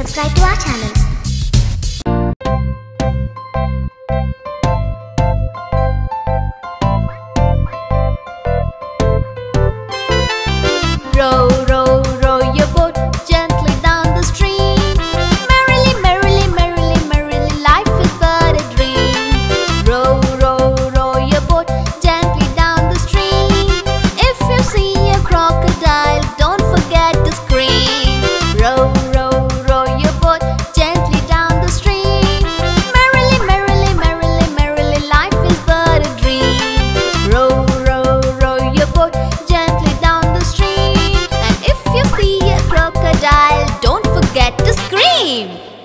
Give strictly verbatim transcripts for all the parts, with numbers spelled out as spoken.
subscribe to our channel. Row, row, row your boat gently down the stream. Merrily, merrily, merrily, merrily, life is but a dream. Row, row, row your boat gently down the stream. If you see a crocodile, don't forget to scream. Row, row, row your boat gently down the stream. Merrily, merrily, merrily, merrily, life is but a dream. Row, row, row your boat gently down the stream. If you see a crocodile, don't forget to scream.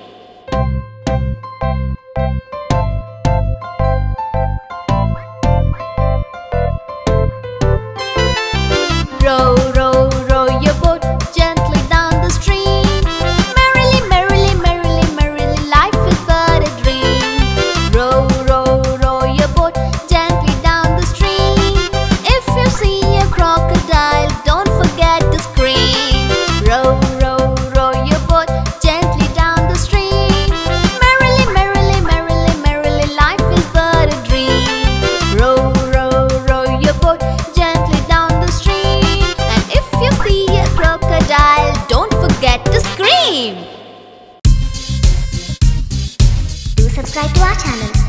Row, row, row your boat gently down the stream. Merrily, merrily, merrily, merrily, life is but a dream. Row, row, row your boat gently down the stream. If you see a crocodile, don't forget to scream. Row, row, row your boat gently down the stream. Merrily, merrily, merrily, merrily, life is but a dream. Row, row, row your boat gently down the stream. And if you see a crocodile, don't forget to scream. Do subscribe to our channel.